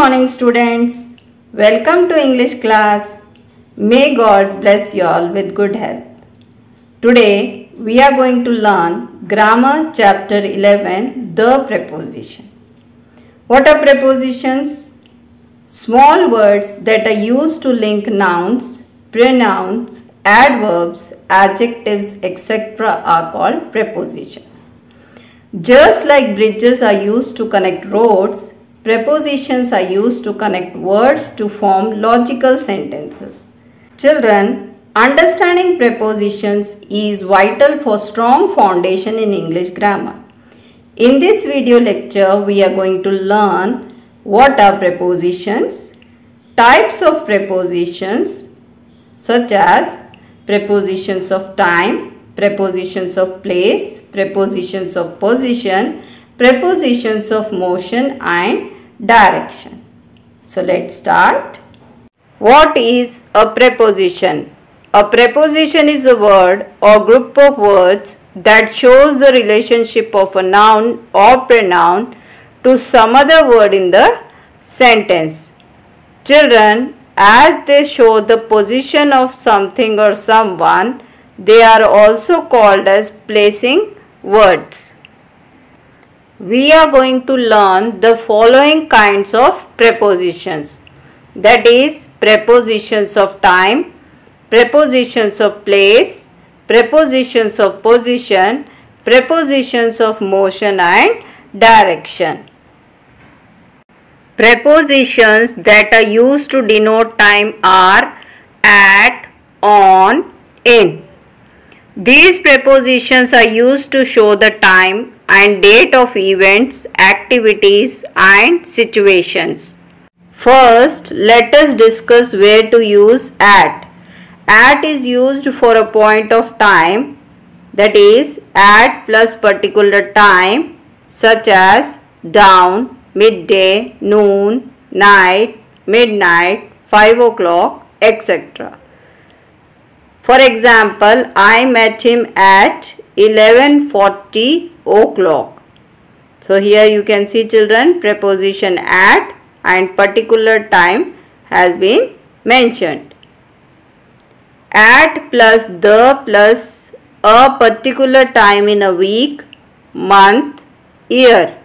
morning students. Welcome to English class. May God bless you all with good health. Today we are going to learn Grammar chapter 11, the preposition. What are prepositions? Small words that are used to link nouns, pronouns, adverbs, adjectives, etc. are called prepositions. Just like bridges are used to connect roads, prepositions are used to connect words to form logical sentences. Children, understanding prepositions is vital for strong foundation in English grammar. In this video lecture, we are going to learn what are prepositions, types of prepositions such as prepositions of time, prepositions of place, prepositions of position, prepositions of motion and direction. So let's start. What is a preposition? A preposition is a word or group of words that shows the relationship of a noun or pronoun to some other word in the sentence. Children, as they show the position of something or someone, they are also called as placing words. We are going to learn the following kinds of prepositions, that is prepositions of time, prepositions of place, prepositions of position, prepositions of motion and direction. Prepositions that are used to denote time are at, on, in. These prepositions are used to show the time and date of events, activities and situations. First, let us discuss where to use at. At is used for a point of time, that is at plus particular time such as dawn, midday, noon, night, midnight, 5 o'clock, etc. For example, I met him at 11:40 o'clock. So here you can see children, preposition at and particular time has been mentioned. At plus the plus a particular time in a week, month, year.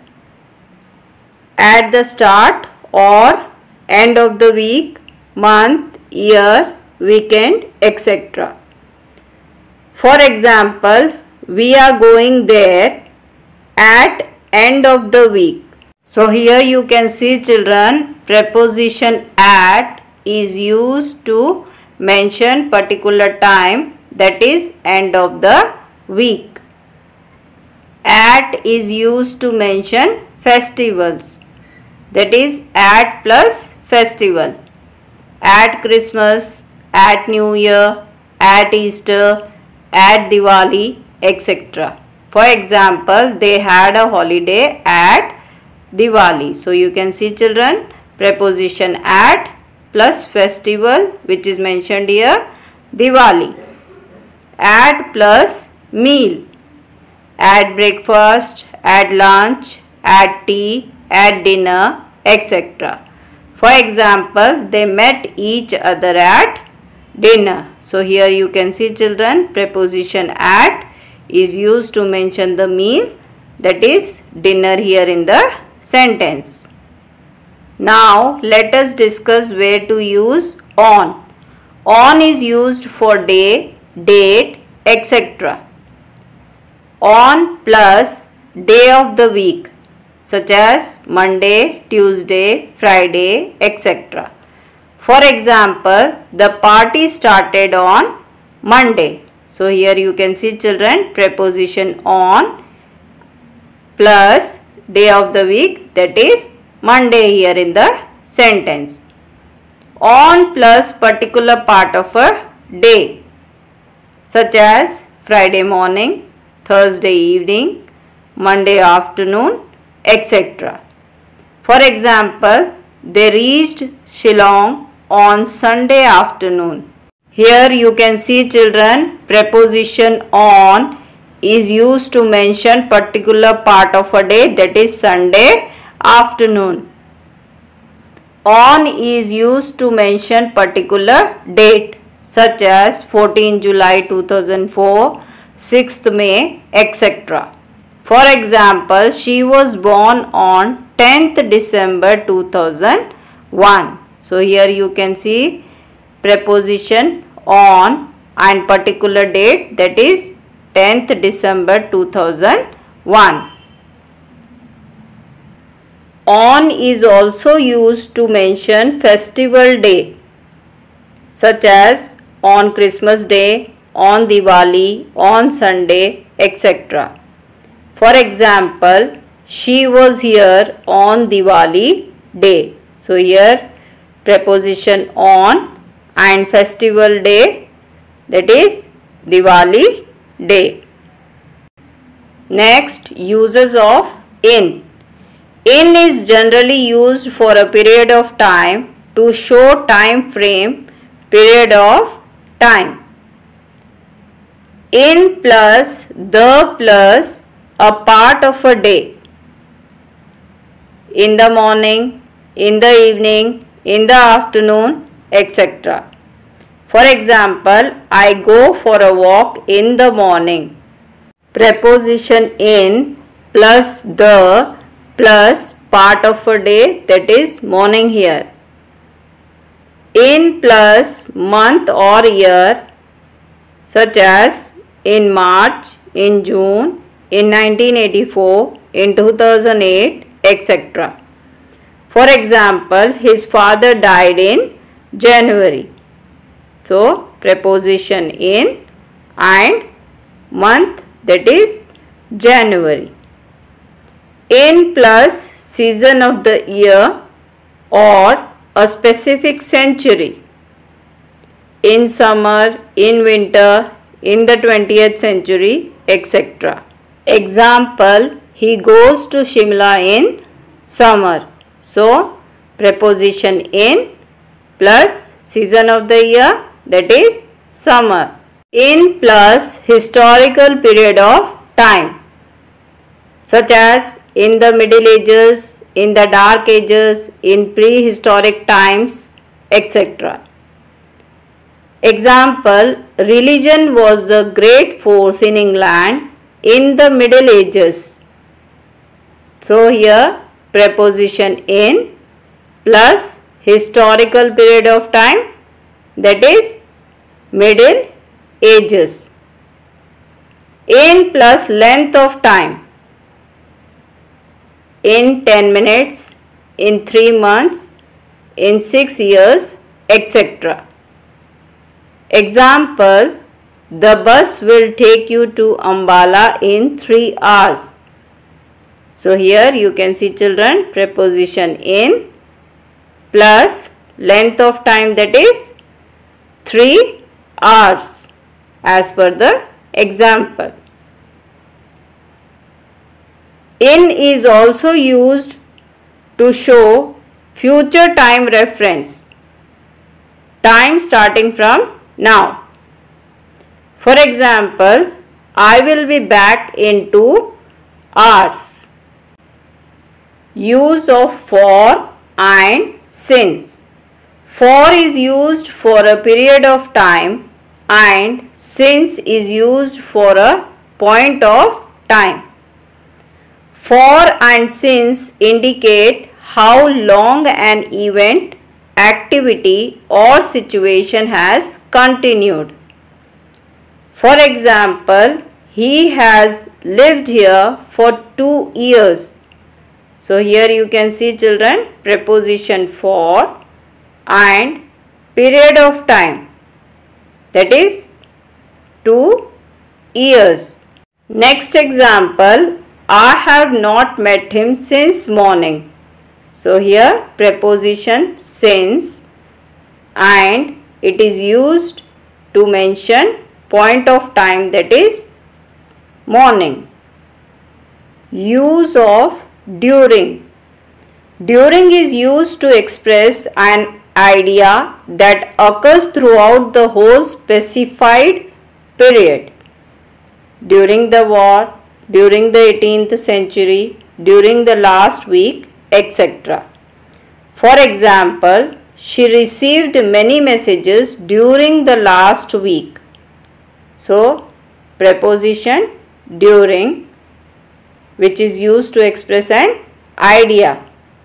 At the start or end of the week, month, year, weekend, etc. For example, we are going there at end of the week. So here you can see children, preposition at is used to mention particular time, that is end of the week. At is used to mention festivals, that is at plus festival. At Christmas, at New Year, at Easter, at Diwali, etc. For example, they had a holiday at Diwali. So you can see children, preposition at plus festival which is mentioned here, Diwali. At plus meal, at breakfast, at lunch, at tea, at dinner, etc. For example, they met each other at dinner. So here you can see children, preposition at is used to mention the meal, that is dinner here in the sentence. Now let us discuss where to use on. On is used for day, date, etc. On plus day of the week such as Monday, Tuesday, Friday, etc. For example, the party started on Monday. So here you can see children, preposition on plus day of the week, that is Monday here in the sentence. On plus particular part of a day such as Friday morning, Thursday evening, Monday afternoon, etc. For example, they reached Shillong on Sunday afternoon. Here you can see children, preposition on is used to mention particular part of a day, that is Sunday afternoon. On is used to mention particular date such as 14 July 2004, 6th May, etc. For example, she was born on 10th December 2001. So here you can see preposition on and particular date, that is 10th December 2001. On is also used to mention festival day such as on Christmas Day, on Diwali, on Sunday, etc. For example, she was here on Diwali day. So here preposition on and festival day, that is Diwali day. Next, uses of in. In is generally used for a period of time to show time frame, period of time. In plus the plus a part of a day. In the morning, in the evening, in the afternoon, etc. For example, I go for a walk in the morning. Preposition in plus the plus part of a day, that is morning here. In plus month or year such as in March, in June, in 1984, in 2008, etc. For example, his father died in January. So preposition in and month, that is January. In plus season of the year or a specific century. In summer, in winter, in the 20th century, etc. Example, he goes to Shimla in summer. So preposition in plus season of the year, that is summer. In plus historical period of time such as in the Middle Ages, in the Dark Ages, in prehistoric times, etc. Example, religion was a great force in England in the Middle Ages. So here preposition in plus historical period of time, that is Middle Ages. In plus length of time. In 10 minutes, in 3 months, in 6 years, etc. Example, the bus will take you to Ambala in 3 hours. So here you can see children, preposition in plus length of time, that is 3 hours as per the example. In is also used to show future time reference, time starting from now. For example, I will be back in 2 hours. Use of for and since. For is used for a period of time and since is used for a point of time. For and since indicate how long an event, activity or situation has continued. For example, he has lived here for 2 years. So here you can see children, preposition for and period of time, that is 2 years. Next example, I have not met him since morning. So here preposition since and it is used to mention point of time, that is morning. Use of during. During is used to express an idea that occurs throughout the whole specified period. During the war, during the 18th century, during the last week, etc. For example, she received many messages during the last week. So, preposition during, which is used to express an idea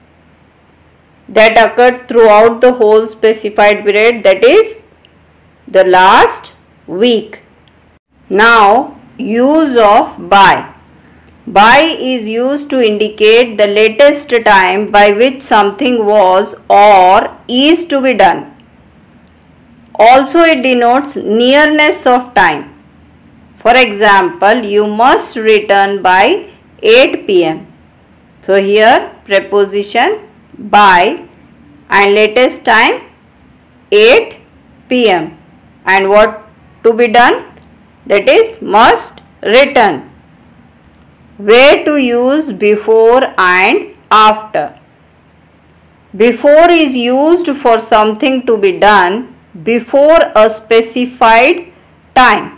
that occurred throughout the whole specified period, that is the last week. Now, use of by. By is used to indicate the latest time by which something was or is to be done. Also, it denotes nearness of time. For example, you must return by 8 p.m. So, here preposition by and latest time 8 p.m. and what to be done, that is must return. Where to use before and after. Before is used for something to be done before a specified time,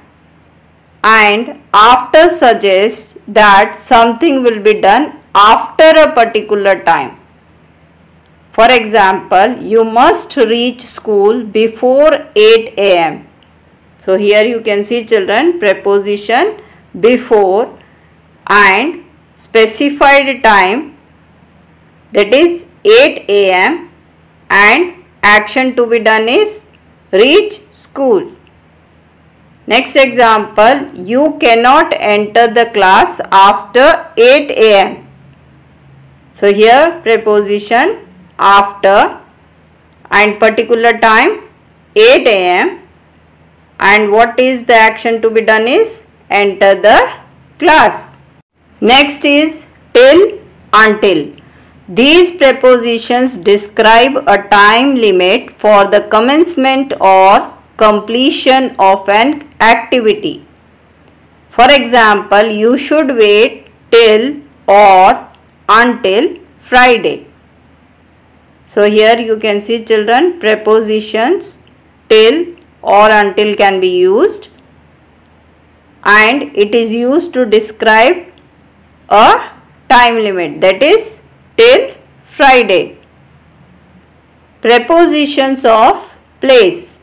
and after suggests that something will be done after a particular time. For example, you must reach school before 8 a.m. So, here you can see children, preposition before and specified time, that is 8 a.m. and action to be done is reach school. Next example, you cannot enter the class after 8 a.m. So, here preposition after and particular time 8 a.m. and what is the action to be done is enter the class. Next is till, until. These prepositions describe a time limit for the commencement or completion of an activity. For example, you should wait till or until Friday. So, here you can see children, prepositions till or until can be used, and it is used to describe a time limit, that is till Friday. Prepositions of place.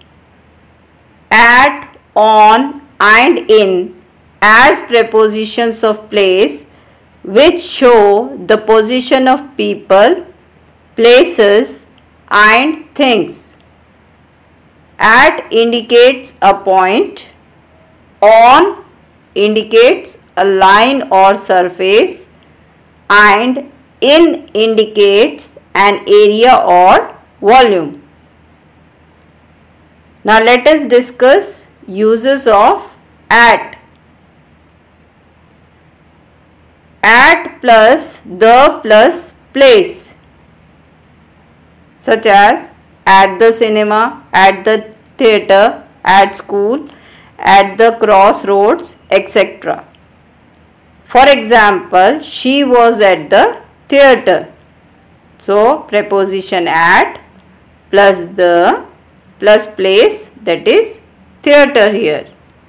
At, on and in as prepositions of place, which show the position of people, places and things. At indicates a point, on indicates a line or surface, and in indicates an area or volume. Now, let us discuss uses of at. At plus the plus place, such as at the cinema, at the theatre, at school, at the crossroads, etc. For example, she was at the theatre. So, preposition at plus the plus place, that is theatre here.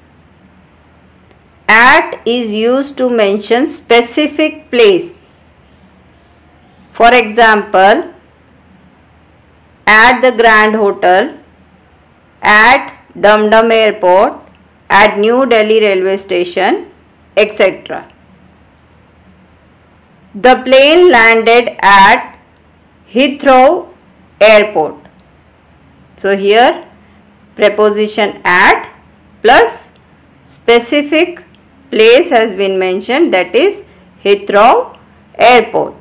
At is used to mention specific place. For example, at the Grand Hotel, at Dum Dum Airport, at New Delhi Railway Station, etc. The plane landed at Heathrow Airport. So, here preposition at plus specific place has been mentioned, that is Heathrow Airport.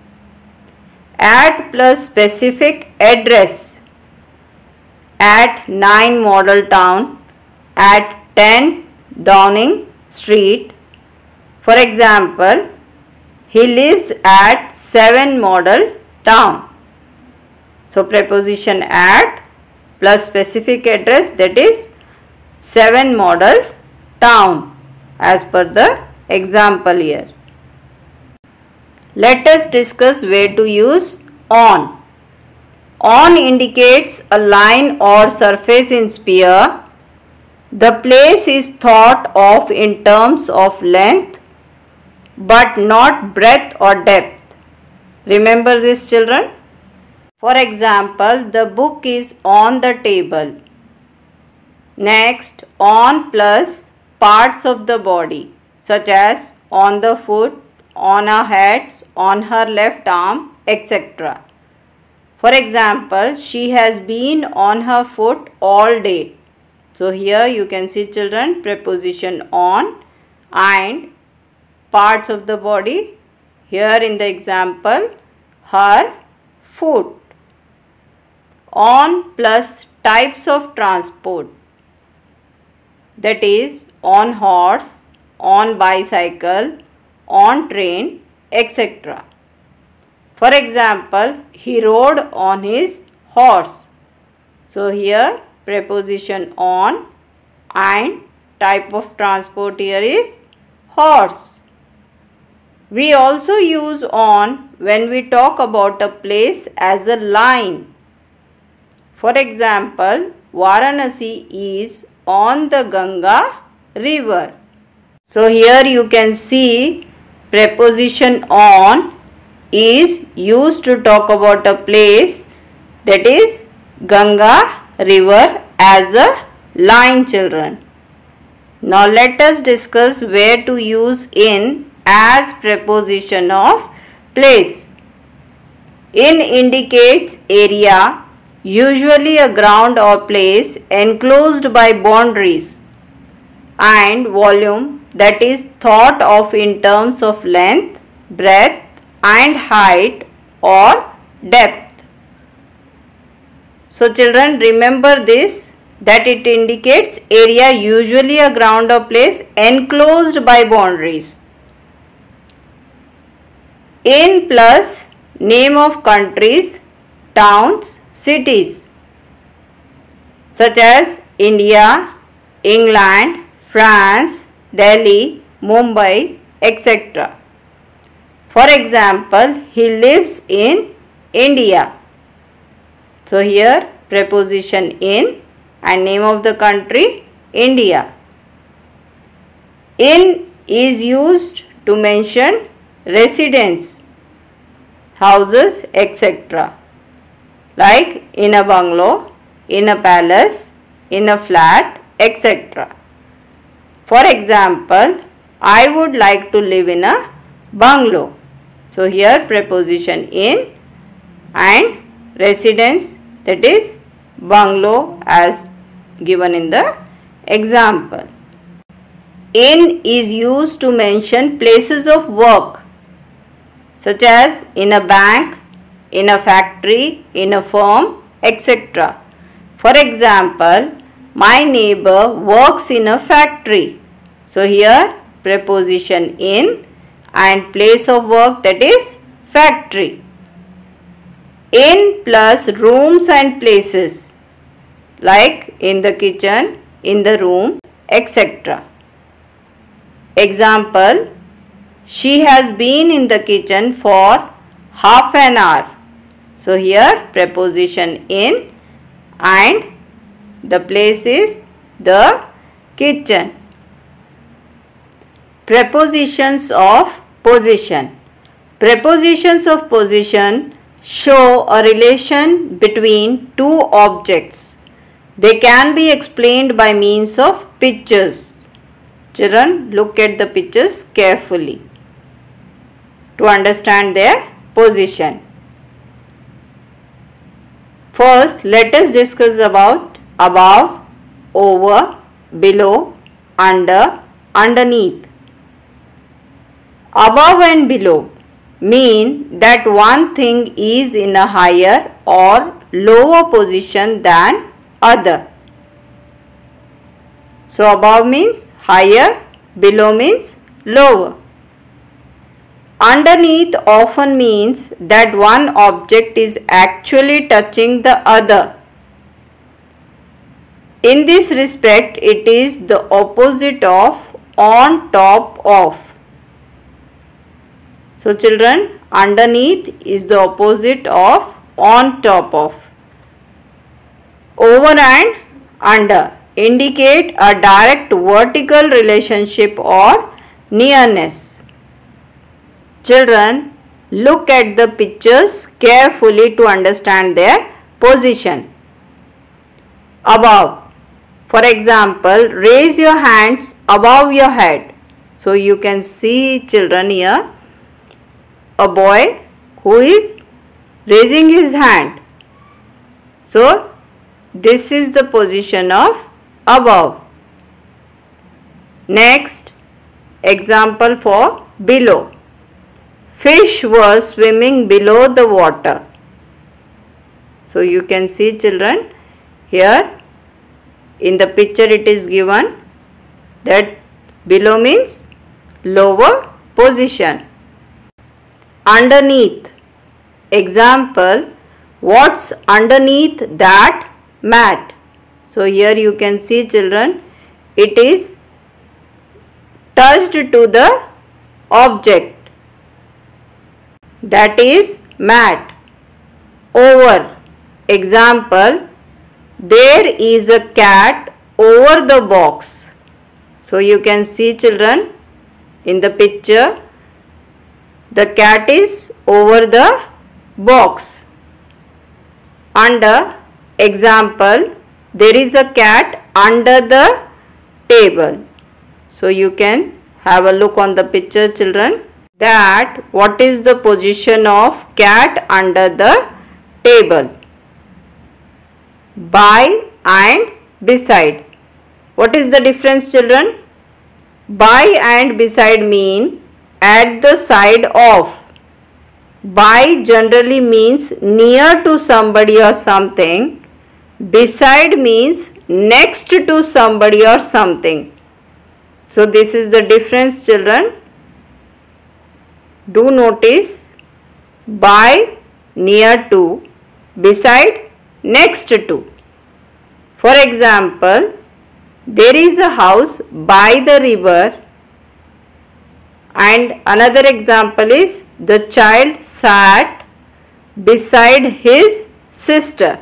At plus specific address. At 9 Model Town, at 10 Downing Street. For example, he lives at 7 Model Town. So, preposition at plus specific address, that is 7 Model Town as per the example here. Let us discuss where to use on. On indicates a line or surface in sphere. The place is thought of in terms of length but not breadth or depth. Remember this, children. For example, the book is on the table. Next, on plus parts of the body such as on the foot, on her head, on her left arm, etc. For example, she has been on her foot all day. So here you can see children, preposition on and parts of the body. Here in the example, her foot. On plus types of transport, that is on horse, on bicycle, on train, etc. For example, he rode on his horse. So here preposition on and type of transport here is horse. We also use on when we talk about a place as a line. For example, Varanasi is on the Ganga river. So here you can see preposition on is used to talk about a place, that is Ganga river, as a line, children. Now let us discuss where to use in as preposition of place. In indicates area, usually a ground or place enclosed by boundaries, and volume, that is thought of in terms of length, breadth and height or depth. So children, remember this, that it indicates area, usually a ground or place enclosed by boundaries. In plus name of countries, towns, cities such as India, England, France, Delhi, Mumbai, etc. For example, he lives in India. So here preposition in and name of the country, India. In is used to mention residence, houses, etc. like in a bungalow, in a palace, in a flat, etc. For example, I would like to live in a bungalow. So here preposition in and residence, that is bungalow, as given in the example. In is used to mention places of work such as in a bank, in a factory, in a firm, etc. For example, my neighbor works in a factory. So here preposition in and place of work, that is factory. In plus rooms and places like in the kitchen, in the room, etc. Example, she has been in the kitchen for half an hour. So here preposition in and the place is the kitchen. Prepositions of position. Prepositions of position show a relation between two objects. They can be explained by means of pictures. Children, look at the pictures carefully to understand their position. First, let us discuss about above, over, below, under, underneath. Above and below mean that one thing is in a higher or lower position than other. So above means higher, below means lower. Underneath often means that one object is actually touching the other. In this respect, it is the opposite of on top of. So children, underneath is the opposite of on top of. Over and under indicate a direct vertical relationship or nearness. Children, look at the pictures carefully to understand their position. Above. For example, raise your hands above your head. So you can see, children, here a boy who is raising his hand. So this is the position of above. Next, example for below. Fish was swimming below the water. So you can see, children, here in the picture it is given that below means lower position. Underneath. Example, what's underneath that mat? So here you can see, children, it is touched to the object, that is mat. Over. Example, there is a cat over the box. So you can see, children, in the picture the cat is over the box. Under. Example, there is a cat under the table. So you can have a look on the picture, children, that what is the position of cat under the table. By and beside. What is the difference, children? By and beside mean at the side of. By generally means near to somebody or something. Beside means next to somebody or something. So this is the difference, children. Do notice by, near to, beside, next to. For example, there is a house by the river, and another example is the child sat beside his sister.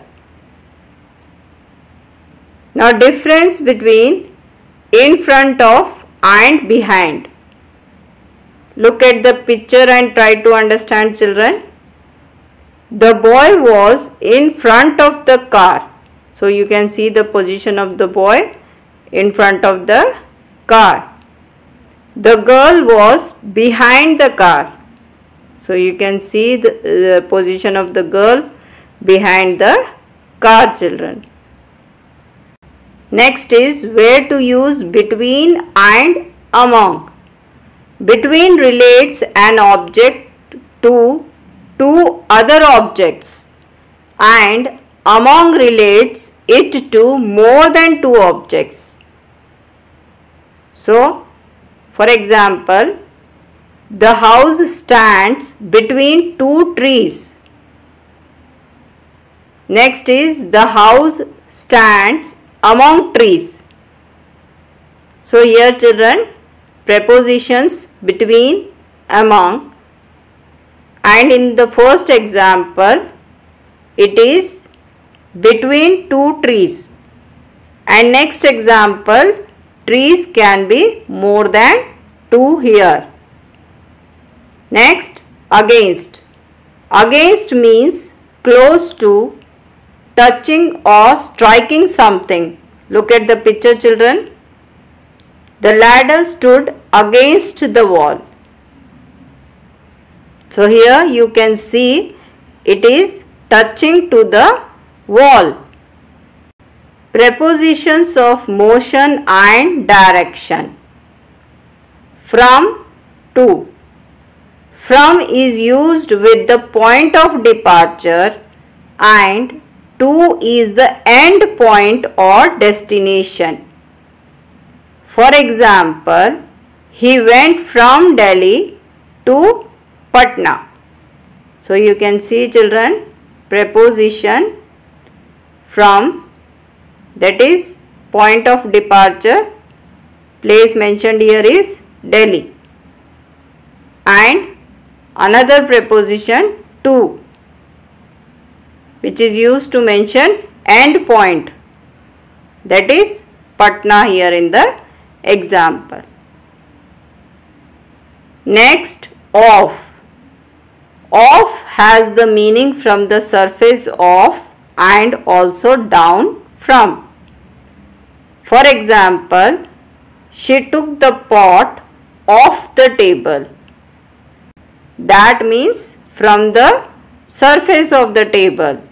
Now difference between in front of and behind. Look at the picture and try to understand, children. The boy was in front of the car. So you can see the position of the boy in front of the car. The girl was behind the car. So you can see the position of the girl behind the car, children. Next is where to use between and among. Between relates an object to two other objects, and among relates it to more than two objects. So, for example, the house stands between two trees. Next is the house stands among trees. So here, children, prepositions between, among, and in the first example it is between two trees, and next example trees can be more than two here. Next, against. Against means close to, touching or striking something. Look at the picture, children. The ladder stood against the wall. So here you can see it is touching to the wall. Prepositions of motion and direction. From, to. From is used with the point of departure, and to is the end point or destination. For example, he went from Delhi to Patna. So you can see, children, preposition from, that is point of departure, place mentioned here is Delhi, and another preposition to, which is used to mention end point, that is Patna here in the example. Next, of. Off has the meaning from the surface of and also down from. For example, she took the pot off the table. That means from the surface of the table.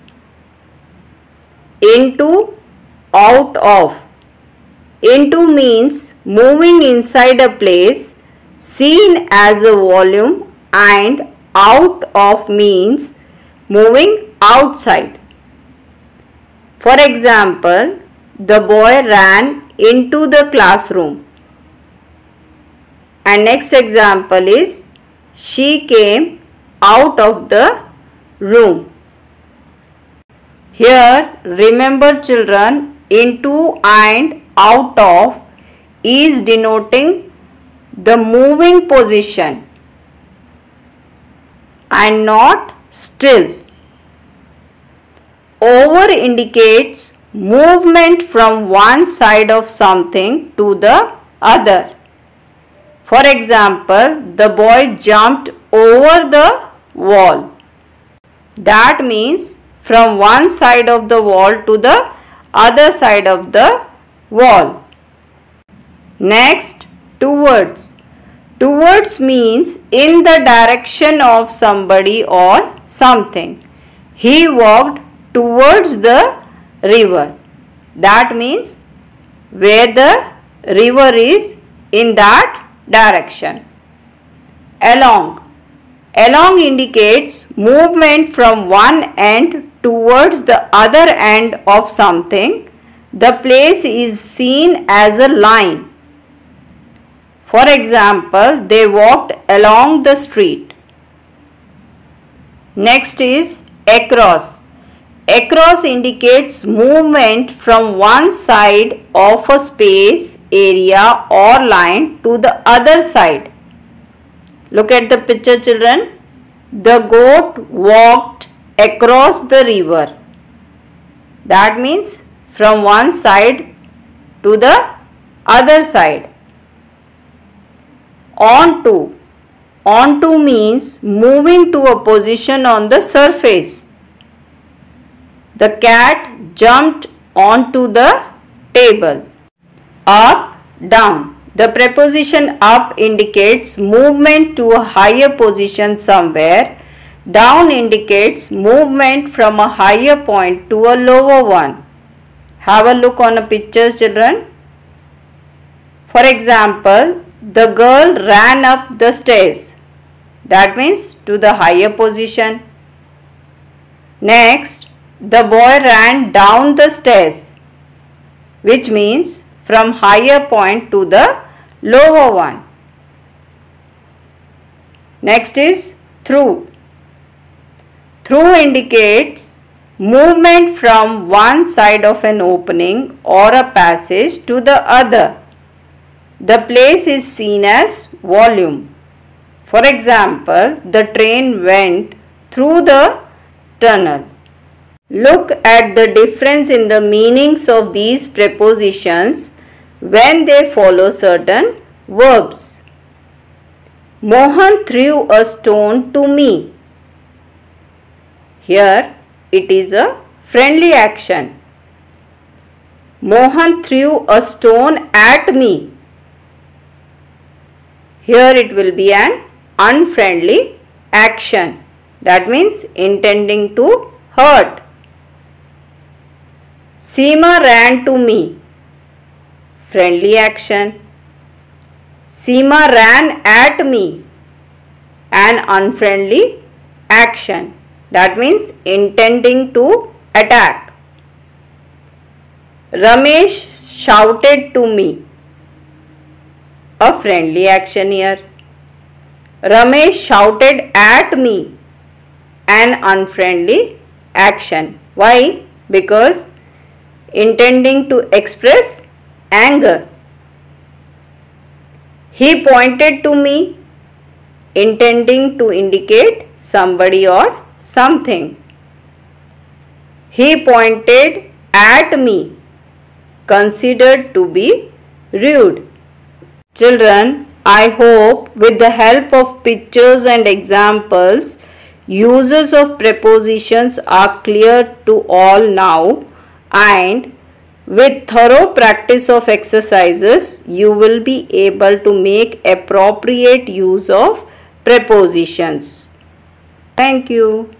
Into, out of. Into means moving inside a place seen as a volume, and out of means moving outside. For example, the boy ran into the classroom. And next example is she came out of the room. Here remember children, into and out of is denoting the moving position and not still. Over indicates movement from one side of something to the other. For example, the boy jumped over the wall. That means from one side of the wall to the other side of the wall. Next, towards. Towards means in the direction of somebody or something. He walked towards the river. That means where the river is, in that direction. Along. Along indicates movement from one end towards the other end of something. The place is seen as a line. For example, they walked along the street. Next is across. Across indicates movement from one side of a space, area or line to the other side. Look at the picture children. The goat walked across the river. That means from one side to the other side. Onto. Onto means moving to a position on the surface. The cat jumped onto the table. Up, down. The preposition up indicates movement to a higher position somewhere. Down indicates movement from a higher point to a lower one. Have a look on a picture children. For example, the girl ran up the stairs. That means to the higher position. Next, the boy ran down the stairs, which means from higher point to the lower one. Next is through. Through indicates movement from one side of an opening or a passage to the other. The place is seen as volume. For example, the train went through the tunnel. Look at the difference in the meanings of these prepositions when they follow certain verbs. Mohan threw a stone to me. Here it is a friendly action. Mohan threw a stone at me. Here it will be an unfriendly action. That means intending to hurt. Seema ran to me. Friendly action. Seema ran at me. An unfriendly action. That means intending to attack. Ramesh shouted to me. A friendly action here. Ramesh shouted at me. An unfriendly action. Why? Because intending to express anger. He pointed to me, intending to indicate somebody or something. He pointed at me, considered to be rude. Children, I hope with the help of pictures and examples, Uses of prepositions are clear to all now, and with thorough practice of exercises, you will be able to make appropriate use of prepositions. Thank you.